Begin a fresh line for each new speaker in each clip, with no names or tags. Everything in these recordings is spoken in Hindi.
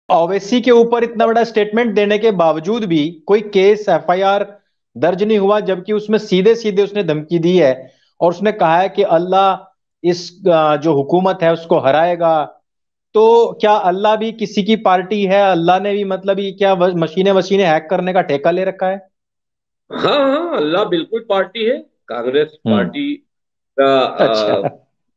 ओवैसी के ऊपर इतना बड़ा स्टेटमेंट देने के बावजूद भी कोई केस एफआईआर दर्ज नहीं हुआ, जबकि उसमें सीधे सीधे उसने धमकी दी है और उसने कहा है कि अल्लाह इस जो हुकूमत है उसको हराएगा। तो क्या अल्लाह भी किसी की पार्टी है? अल्लाह ने भी मतलब ये क्या मशीनें मशीनें हैक करने का ठेका ले रखा है?
हाँ हाँ, अल्लाह बिल्कुल पार्टी है। कांग्रेस
हम्म।
पार्टी का
अच्छा।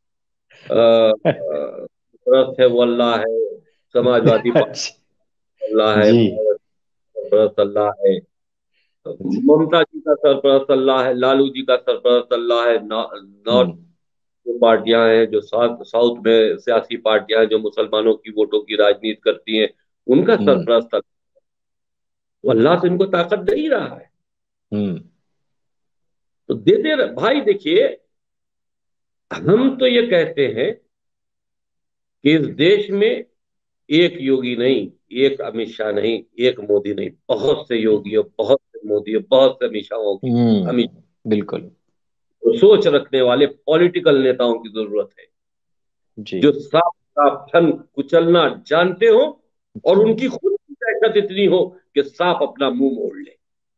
सरपरस्त है वो अल्लाह है। समाजवादी पार्टी
अच्छा।
अल्लाह है।
जी।
सरपरस्त अल्लाह है। ममता जी का सरपरस्त अल्लाह है। लालू जी का सरपरस्त अल्लाह है। North
hmm.
जो पार्टियां हैं, जो साउथ साउथ में सियासी पार्टियां हैं जो मुसलमानों की वोटों की राजनीति करती हैं, उनका
हम्म।
सरपरस्त अल्लाह। तो अल्लाह तो इनको ताकत दे ही रहा है।
हम्म।
तो देते भाई देखिए, हम तो ये कहते हैं कि इस देश में एक योगी नहीं, एक अमित शाह नहीं, एक मोदी नहीं, बहुत से योगी और बहुत से मोदी और बहुत से अमित शाहों की अमित
बिल्कुल।
सोच रखने वाले पॉलिटिकल नेताओं की जरूरत है,
जी।
जो साफ साफ फन कुचलना जानते हो और
जी।
उनकी खुद की ताकत इतनी हो कि साफ अपना मुंह मोड़ ले।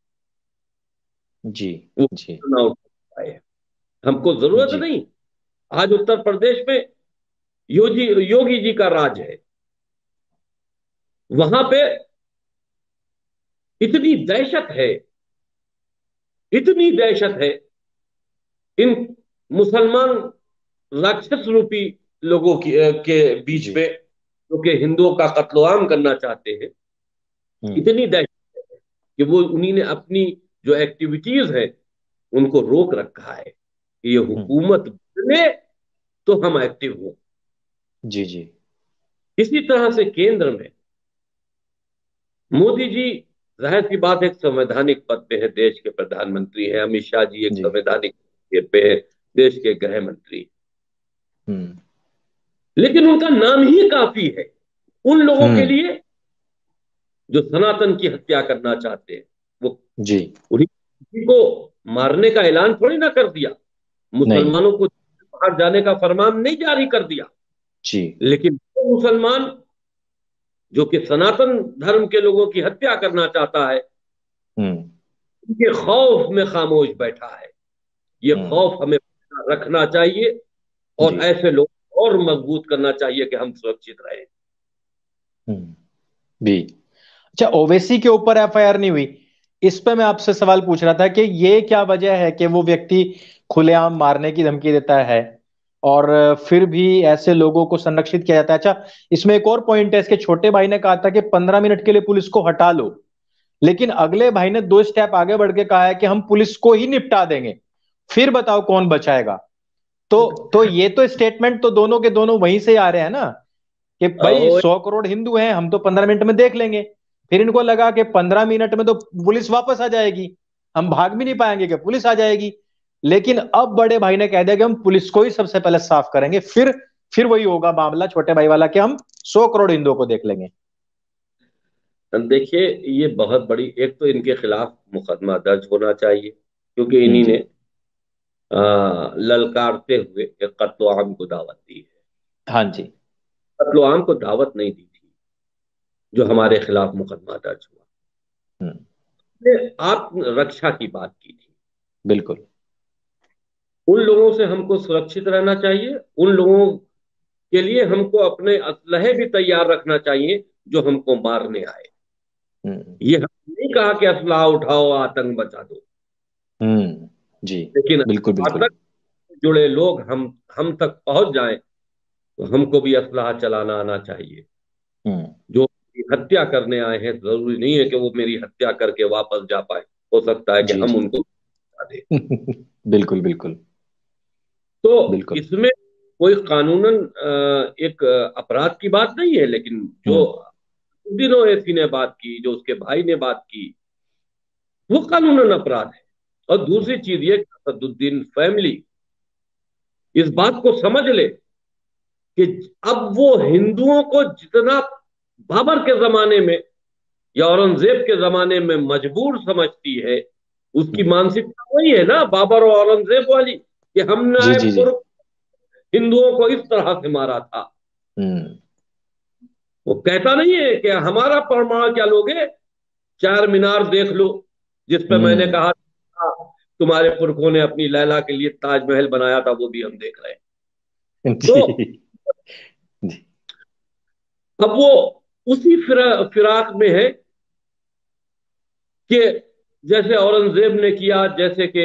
जी।
वो
जी।
ना उठ पाए। हमको जरूरत
जी।
नहीं। आज उत्तर प्रदेश में योगी योगी जी का राज है। वहां पे इतनी दहशत है, इतनी दहशत है इन मुसलमान राक्षस रूपी लोगों की के बीच
जी।
में, जो कि हिंदुओं का कत्लेआम करना चाहते हैं।
हम्म।
इतनी दहशत है कि वो उन्हीं ने अपनी जो एक्टिविटीज है उनको रोक रखा है कि ये
हम्म।
हुकूमत बने तो हम एक्टिव हों।
जी। जी।
इसी तरह से केंद्र में मोदी जी, जाहिर सी बात है, एक संवैधानिक पद पे है, देश के प्रधानमंत्री हैं। अमित शाह जी एक
जी।
संवैधानिक पद पे है, देश के गृह मंत्री।
हम्म।
लेकिन उनका नाम ही काफी है उन लोगों के
हम्म।
लिए जो सनातन की हत्या करना चाहते हैं। वो
जी।
उन्हीं किसी को मारने का ऐलान थोड़ी ना कर दिया,
नहीं।
मुसलमानों को बाहर जाने का फरमान नहीं जारी कर दिया।
जी।
लेकिन वो मुसलमान जो कि सनातन धर्म के लोगों की हत्या करना चाहता है,
हम्म।
उनके खौफ में खामोश बैठा है। ये
हम्म।
खौफ हमें रखना चाहिए और
जी।
ऐसे लोग और मजबूत करना चाहिए कि हम सुरक्षित रहें।
हम्म। भी। अच्छा, ओवैसी के ऊपर एफआईआर नहीं हुई, इस पे मैं आपसे सवाल पूछ रहा था कि ये क्या वजह है कि वो व्यक्ति खुलेआम मारने की धमकी देता है और फिर भी ऐसे लोगों को संरक्षित किया जाता है? अच्छा, इसमें एक और पॉइंट है, इसके छोटे भाई ने कहा था कि 15 मिनट के लिए पुलिस को हटा लो, लेकिन अगले भाई ने 2 स्टेप आगे बढ़ के कहा है कि हम पुलिस को ही निपटा देंगे, फिर बताओ कौन बचाएगा? तो ये तो स्टेटमेंट तो दोनों के दोनों वहीं से आ रहे हैं ना, कि भाई
वो
100 करोड़ हिंदू हैं, हम तो 15 मिनट में देख लेंगे। फिर इनको लगा कि 15 मिनट में तो पुलिस वापस आ जाएगी, हम भाग भी नहीं पाएंगे कि पुलिस आ जाएगी। लेकिन अब बड़े भाई ने कह दिया कि हम पुलिस को ही सबसे पहले साफ करेंगे, फिर वही होगा मामला छोटे भाई वाला कि हम 100 करोड़ हिंदुओं को देख लेंगे।
देखिए, ये बहुत बड़ी, एक तो इनके खिलाफ मुकदमा दर्ज होना चाहिए क्योंकि इन्हीं
जी।
ने ललकारते हुए एक कत्ल आम को दावत दी है।
हाँ जी।
कत्ल आम को दावत नहीं दी थी जो हमारे खिलाफ मुकदमा दर्ज हुआ।
हम्म।
आप रक्षा की बात की थी।
बिल्कुल।
उन लोगों से हमको सुरक्षित रहना चाहिए। उन लोगों के लिए हमको अपने असलहे भी तैयार रखना चाहिए जो हमको मारने आए।
हम्म।
ये हम नहीं कहा कि असलाह उठाओ आतंक बचा दो,
जी।
लेकिन
बिल्कुल बिल्कुल।
आतंक से जुड़े लोग हम तक पहुंच जाएं तो हमको भी असलाह चलाना आना चाहिए।
हम्म।
जो हत्या करने आए हैं, जरूरी नहीं है कि वो मेरी हत्या करके वापस जा पाए। हो सकता है कि
जी।
हम
जी।
उनको बचा दें।
बिल्कुल बिल्कुल।
तो
बिल्कुल।
इसमें कोई कानूनन एक अपराध की बात नहीं है, लेकिन जो
हम्म।
उस दिनों एसी ने बात की, जो उसके भाई ने बात की, वो कानूनन अपराध है। और दूसरी चीज ये कि असदुद्दीन फैमिली इस बात को समझ ले कि अब वो हिंदुओं को जितना बाबर के जमाने में या औरंगजेब के जमाने में मजबूर समझती है, उसकी
हम्म।
मानसिकता वही है ना, बाबर और औरंगजेब वाली, कि
जी।
हमने
जी। जी।
पूर्व हिंदुओं को इस तरह से मारा था।
हम्म।
वो कहता नहीं है कि हमारा प्रमाण क्या लोगे, चार मीनार देख लो, जिस पे मैंने
हम्म।
कहा था तुम्हारे पुरखों ने अपनी लैला के लिए ताजमहल बनाया था, वो भी हम देख रहे हैं। तो
जी जी।
अब वो उसी फिराक में है कि जैसे औरंगजेब ने किया, जैसे कि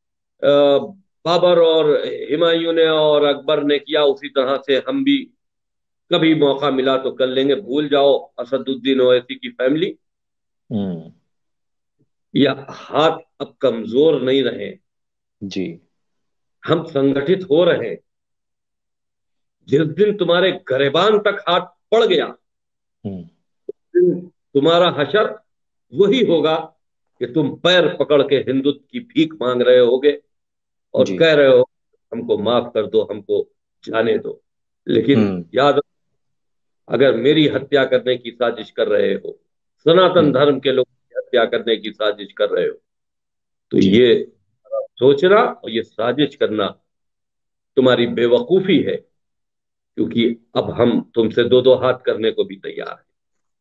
बाबर और हुमायूं ने और अकबर ने किया, उसी तरह से हम भी कभी मौका मिला तो कर लेंगे। भूल जाओ असदुद्दीन ओवैसी की फैमिली,
हम्म।
या हाथ अब कमजोर नहीं रहे,
जी।
हम संगठित हो रहे हैं। जिस दिन तुम्हारे गरेबान तक हाथ पड़ गया,
हम्म।
दिन तुम्हारा हशर वही होगा कि तुम पैर पकड़ के हिंदुत्व की भीख मांग रहे होगे और
जी।
कह रहे हो हमको माफ कर दो, हमको जाने दो। लेकिन
हम्म।
याद रखो, अगर मेरी हत्या करने की साजिश कर रहे हो, सनातन
हम्म।
धर्म के लोग की हत्या करने की साजिश कर रहे हो, तो
जी।
ये सोचना और ये साजिश करना तुम्हारी बेवकूफी है, क्योंकि अब हम तुमसे दो दो हाथ करने को भी तैयार हैं।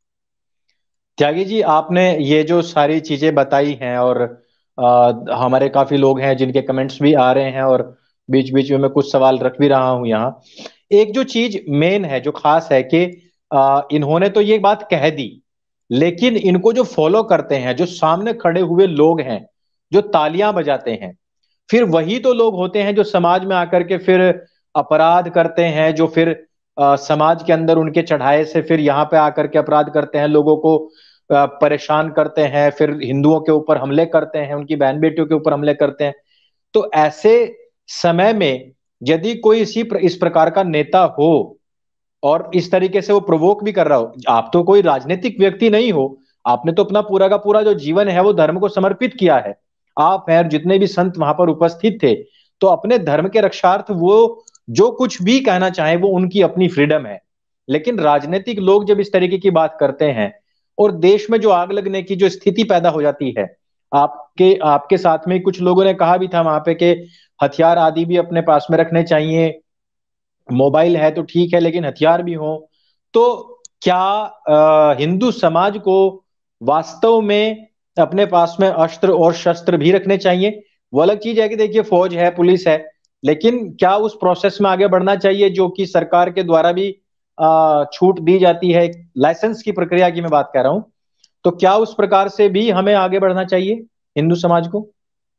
त्यागी जी, आपने ये जो सारी चीजें बताई हैं, और हमारे काफी लोग हैं जिनके कमेंट्स भी आ रहे हैं, और बीच बीच में मैं कुछ सवाल रख भी रहा हूं यहाँ। एक जो चीज मेन है, जो खास है कि इन्होंने तो ये बात कह दी, लेकिन इनको जो फॉलो करते हैं, जो सामने खड़े हुए लोग हैं, जो तालियां बजाते हैं, फिर वही तो लोग होते हैं जो समाज में आकर के फिर अपराध करते हैं, जो फिर समाज के अंदर उनके चढ़ाए से फिर यहाँ पे आकर के अपराध करते हैं, लोगों को परेशान करते हैं, फिर हिंदुओं के ऊपर हमले करते हैं, उनकी बहन बेटियों के ऊपर हमले करते हैं। तो ऐसे समय में यदि कोई इस प्रकार का नेता हो, और इस तरीके से वो प्रोवोक भी कर रहा हो, आप तो कोई राजनीतिक व्यक्ति नहीं हो, आपने तो अपना पूरा का पूरा जो जीवन है वो धर्म को समर्पित किया है, आप हैं और जितने भी संत वहां पर उपस्थित थे, तो अपने धर्म के रक्षार्थ वो जो कुछ भी कहना चाहे वो उनकी अपनी फ्रीडम है। लेकिन राजनीतिक लोग जब इस तरीके की बात करते हैं, और देश में जो आग लगने की जो स्थिति पैदा हो जाती है, आपके आपके साथ में कुछ लोगों ने कहा भी था वहां पे कि हथियार आदि भी अपने पास में रखने चाहिए, मोबाइल है तो ठीक है लेकिन हथियार भी हो। तो क्या हिंदू समाज को वास्तव में अपने पास में अस्त्र और शस्त्र भी रखने चाहिए? वो अलग चीज है कि देखिए फौज है, पुलिस है, लेकिन क्या उस प्रोसेस में आगे बढ़ना चाहिए जो कि सरकार के द्वारा भी छूट दी जाती है, लाइसेंस की प्रक्रिया की मैं बात कर रहा हूं, तो क्या उस प्रकार से भी हमें आगे बढ़ना चाहिए हिंदू समाज को?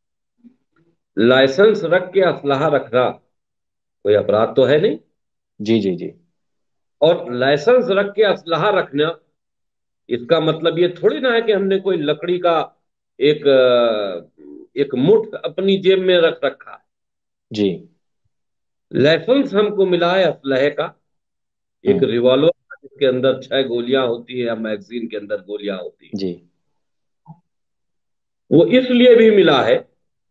लाइसेंस रख के असलाहा रखना कोई अपराध तो है नहीं।
जी जी जी।
और लाइसेंस रख के असलाहा रखना, इसका मतलब ये थोड़ी ना है कि हमने कोई लकड़ी का एक एक मुठ अपनी जेब में रख रखा है।
जी।
लाइसेंस हमको मिला है असलहे का, एक
हम्म।
रिवॉल्वर जिसके अंदर 6 गोलियां होती है, या मैगजीन के अंदर गोलियां होती है।
जी।
वो इसलिए भी मिला है,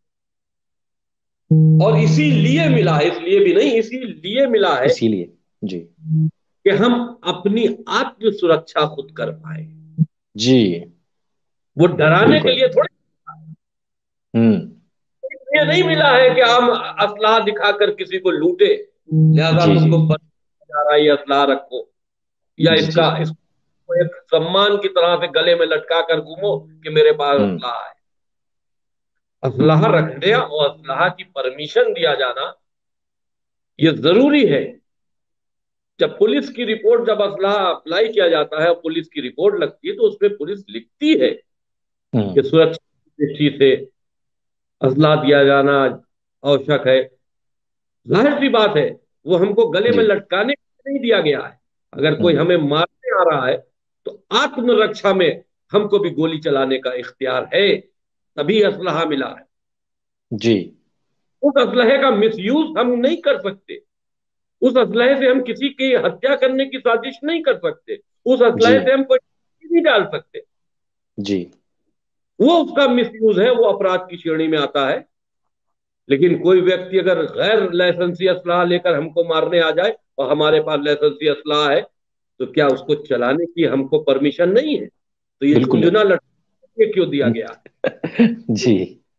और इसीलिए मिला है, इसलिए भी नहीं, इसीलिए मिला है
इसीलिए। जी।
कि हम अपनी आत्म सुरक्षा खुद कर पाए।
जी।
वो डराने के
बिल्कुल।
लिए थोड़ी।
हम्म।
ये नहीं मिला है कि हम असलाह दिखाकर किसी को लूटे, लिहाजा
जी जी।
तुमको जा रहा है ये असलाह रखो, या
जी जी।
इसको एक सम्मान की तरह से गले में लटका कर घूमो कि मेरे पास
हम्म।
असलाह है। असलाह रखने और असलाह की परमिशन दिया जाना ये जरूरी है। जब पुलिस की रिपोर्ट, जब असलाह अप्लाई किया जाता है, पुलिस की रिपोर्ट लगती है, तो उसमें पुलिस लिखती है कि
हम्म।
सुरक्षा की दृष्टि से असलाह दिया जाना आवश्यक है। जाहिर सी बात है, वो हमको गले में
जी।
लटकाने के लिए नहीं दिया गया है। अगर कोई
हम्म।
हमें मारने आ रहा है, तो आत्मरक्षा में हमको भी गोली चलाने का इख्तियार है, तभी असलहा मिला है।
जी।
उस असलहे का मिसयूज हम नहीं कर सकते, उस असलहे से हम किसी की हत्या करने की साजिश नहीं कर सकते, उस
जी।
असलहे से हम कोई नहीं डाल सकते।
जी।
वो उसका मिसयूज है, वो अपराध की श्रेणी में आता है। लेकिन कोई व्यक्ति अगर गैर लाइसेंसी असलाह लेकर हमको मारने आ जाए और हमारे पास लाइसेंसी असलाह है, तो क्या उसको चलाने की हमको परमिशन नहीं है? तो ये
बिल्कुल है।
झुंझुना लटके क्यों दिया गया?
जी।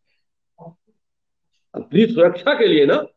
अपनी सुरक्षा के लिए ना।